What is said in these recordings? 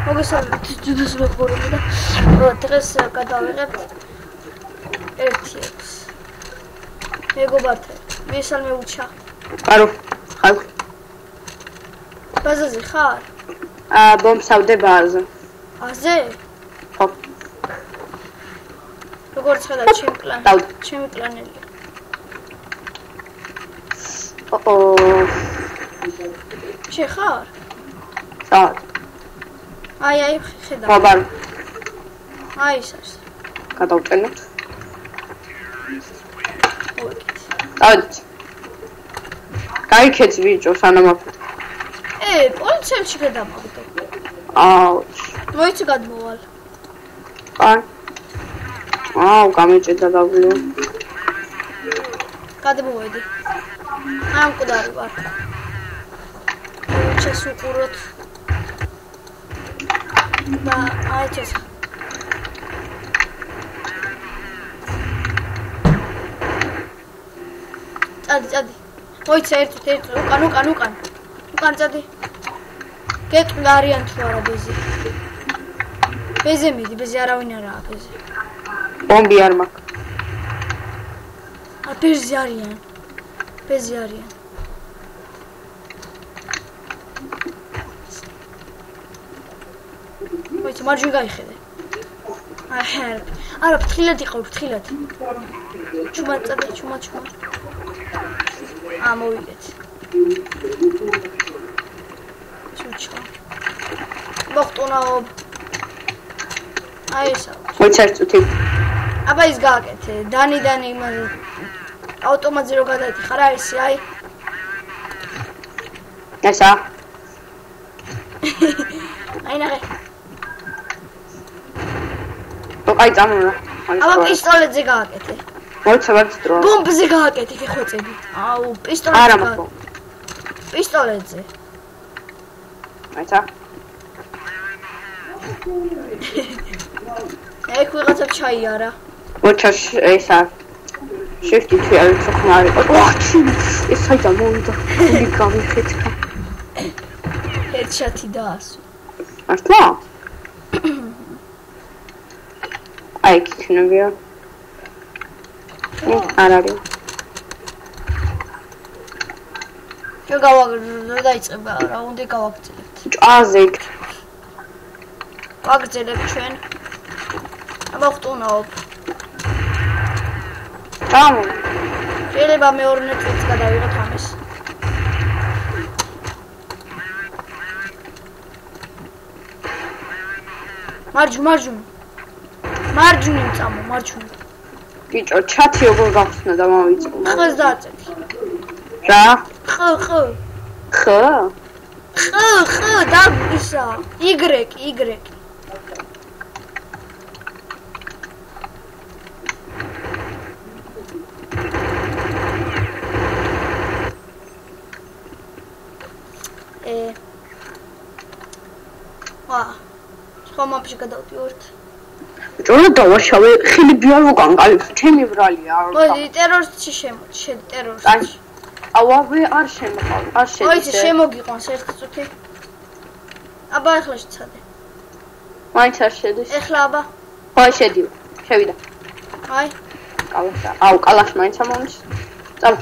მოგესალმებით ჯუდოს მეგობრებო და დღეს გადავიღებთ 1-6 მეგობართა მესალმე უჩა არო ხარ ბაზაზე ხარ? ბომბსავდე ბაზაზე აზე? ხო როგორც ხედავ ჩემი პლანელი შეხარ? სად? აი ხედავ მობარ აი ეს არის გადავჭენოთ დავით გაიქეც ბიჭო სანამ პოლიციელში გადამავდო მოიცი გადმოვალ გამეჭედა დაგვლია გადმოვედი ამ მკვდარი ვარ ჩასუყუროთ და აიჩეს წადი მოიცა ერთი უკან წადი გეტყვი არიან თუ არა ბეზე მიდი ბეზე არავინ არაა ბეზე ბომბი არ მაქვს ბეზე არიან მოიცა მარჯვენ გაიხედე არა ფრთხილად იყავ ჩუმად წადი ჩუმად მოვიგეთ ჩუჩა მოხტუნაობ აი ესა მოიცა ერთუთი აბა ის გააკეთე დანი იმაზე ავტომატზე რო გადაიტიხარ აი ესე აი ესა აი ნახე აი წამონა აბა პისტოლეტზე გააკეთე მოიცა ვარც დრო ბომბზე გააკეთე ხეხვეწები აუ პისტოლეტზე აიცა ეგ ვიღაცა ჩაიარა მოიცა ესა შეფტი თუ არ ხმარი ეს საიდან მოვიდა გული გამიხეთქა ერთშათი დაასო მართლა აი ქიქნებია არ არის შეგავაგრძელებ დაიწყება რა უნდა გავაგრძელებთ ჭაზე ვაგრძელებთ ჩვენ აბა ხტუნაობ გამო შეიძლება მეორე ნაწილს გადავიღოთ ამის მარჯვნივ წამო ბიჭო ჩათი როგორ გავხსნა და მოვიწყო ხეს დააწეთი რა ხ და ისა y სხვა მაპში გადავდივართ ჭოლა დავაშავე ხილები არ ვუკანკალებს ჩემი ბრალია მოდი ტერორისტში შედი ტერორისტში ავავე არ შემოყავ არ შედი მოიცი შემოგიყვანს ერთი წუთი აბა ეხლა შეცადე მაინც არ შედის ეხლა აბა აი შედიო შევიდა აი კალაშა კალაშ მაინც ამონის წავა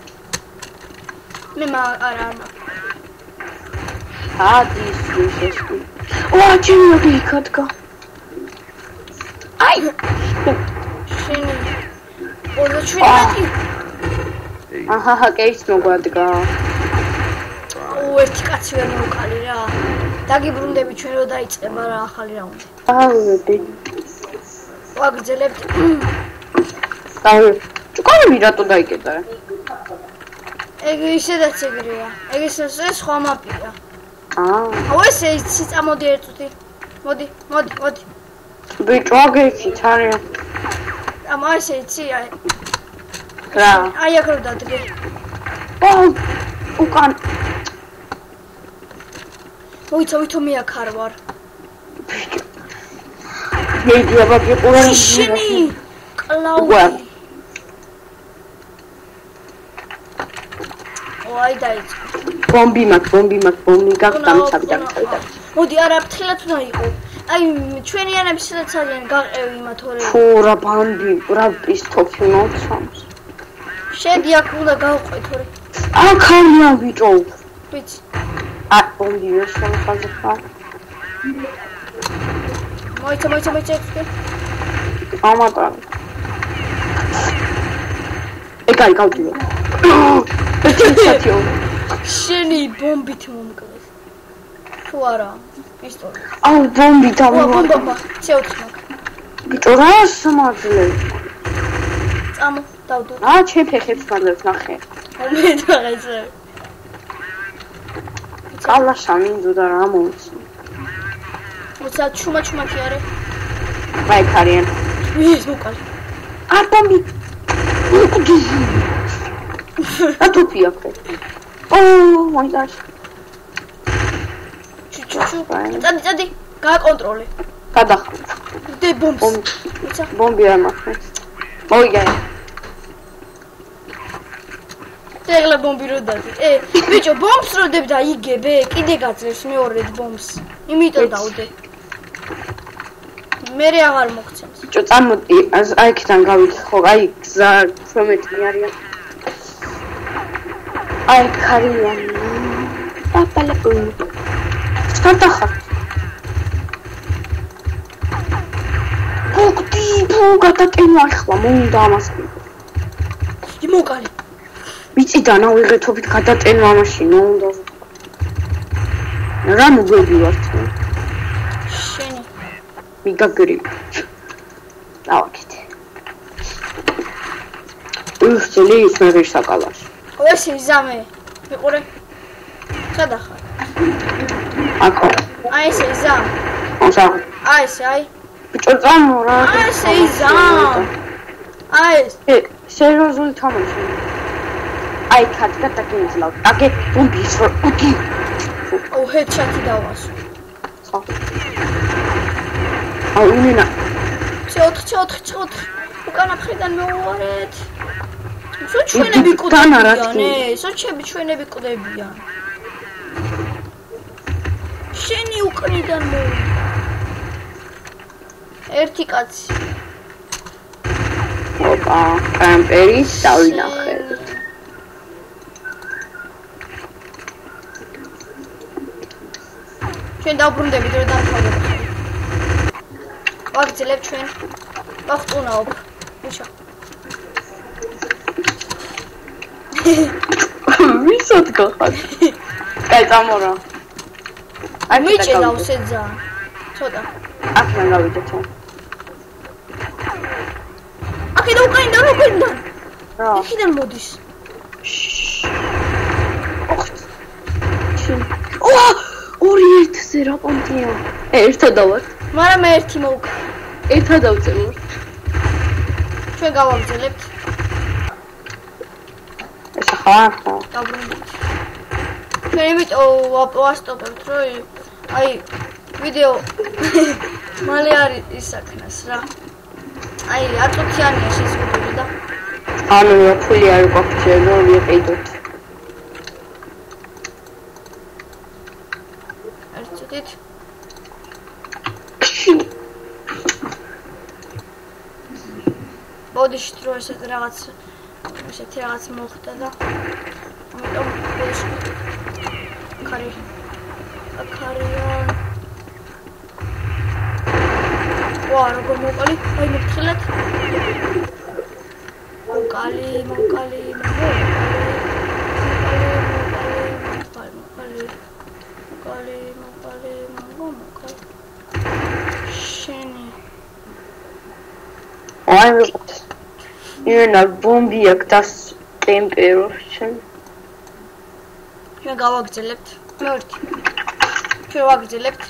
მე არა ადის ისესკი ჩემი მოდი იქადგა აი შენი 27 აჰა კეის მოგვადგა ერთი კაცი ვერ მოვკალი რა დაგიბრუნდები ჩვენ რო დაიწყება რა ახალი რაუნდი ავედი ვაგრძელებთ ჭუკანები რატო დაიკეტა ეგ ისედაც ეგრეა ეგ ეს სხვა მაპია აუ ესე იცი წამოდი ერთუთი მოდი ბიჭო აგეცი თარია ამა ესე იცი რა აი აქ რო დადგე უკან მოიცა ვითომი აქ არ ვარ მედი აბა გიყურე შენი კლაუდი აი დაიწყო ბომბი მაქვს გახდა მიცავი და მოდი არა ფრთხილად უნდა იყო. აი ჩვენიანები სადაც არიან გაყევი იმათ ორე. ფუ რა ბამბი, რა პისტოფი მოცავს. შედი აქ უნდა გავყვეთ ორე. აქ არიან ბიჭო. ვიცი. აი ბომბი ვერ შემოხაზე ხარ. მოიცა. ამატარ. ეგაი გავდივარ. შენი ბომბით მომკლეს. თუ არა, პისტოლი. აუ ბომბი ბომბა, CO2 მაგ. ბიჭო რა სამაძლე. წამო, დავდო. ჩემ ფეხებს მაგას ნახე. მე დაღეზე. კალა სამინდოდა რა მომცი. მოცა ჩუმაჩუმაკი არე. აი ქარიან. ის მოკალი. არ ბომბი. ატოფია ხო. მოიტაშ. ჩუ. წადი, გააკონტროლე. გადახ. დე ბომბს. ბომბი არ მაქვს. მოიგე. ეგლა ბომბი რო დადი. ბიჭო, ბომბს რო დებ და იგებე, კიდე გაძლევს მეორე ბომბს. იმიტომ დავდე. მე აღარ მოგცემს. ბიჭო, წამოდი, აი იქიდან გავიდე ხო, აი გზა 18 არიან. აი ქარიან. პაპალაკუ. სტარტახარ. ბუ გადატენა ახლა მომდა ამას. იმოკალი. მიწიდან ავიღეთობით გადატენა მაშინ უნდა. რა მოგებივართ? შენი. მიგაგრი. დავაკეთე. უსწლი ის მე ვერ საკალაში. ესე იზამე. მიყურე. სადახარ. აკო. აი ესე იზამ. ოსა. აი ესე აი. ბიჭო წამო რა. აი ესე იზამ. აი ეს. სერიოზული თამაში. აი კატკა დაგინძლავ. აკე ბომბის რო. ო ჰედშოტი დავასო. აუ ინა. CO2. უკანა მხრიდან მოვარეთ. სულ ჩვენები კვდებიან. სოჩები ჩვენები კვდებიან. შენი უკნიდან მოვიდა. ერთი კაცი. ოპა, კამპერის დავინახე. ჩვენ დავბრუნდებით რომ დავთავრებთ. ვაგრძელებ ჩვენ. ვახტუნაობ. უშა. ვისად გახარ? კაი წამორა. აი მიჭედავ შეძა. ცოტა. აქედან გავიდე ჩვენ. აქედან უკანიდან. რა? აქედან მოდის. ორი ერთზე რა პონტია? ერთად დავარ. მაგრამ ერთი მოვკ. ერთად დავწერო. ჩვენ გავაგრძელებთ. ეს ხარ? დაბრუნდით. ჩვენ იმიტომ ვასტოპებთ, რომ აი ვიდეო მალე არის ისაქნას რა. აი 10-იანია შეზღუდული და ანუ ფული არ გვაქვს რომ ვიყიდოთ. ერთით. ბოდიში რო ესეთ რაღაც მოხდა და ამიტომ ბოდიში ქარიან. ვა, როგორ მოკალი? აი მოფხილეთ. მოკალი. შენი. აი ინა ბომბი აქტას ტემპერატურა. ჩვენ გავაგრძელებთ. მორთი. ჩვენ ვაგრძელებთ.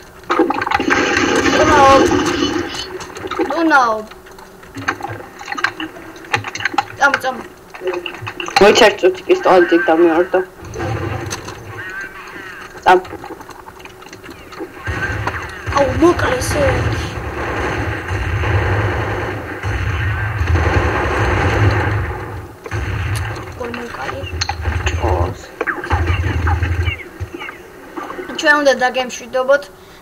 Genau. Tam. მოიჩერწოთ პისტოლეტი და მეორდა. Tam. აუ მოკლეს. ჩვენ უნდა დაგემშვიდობოთ.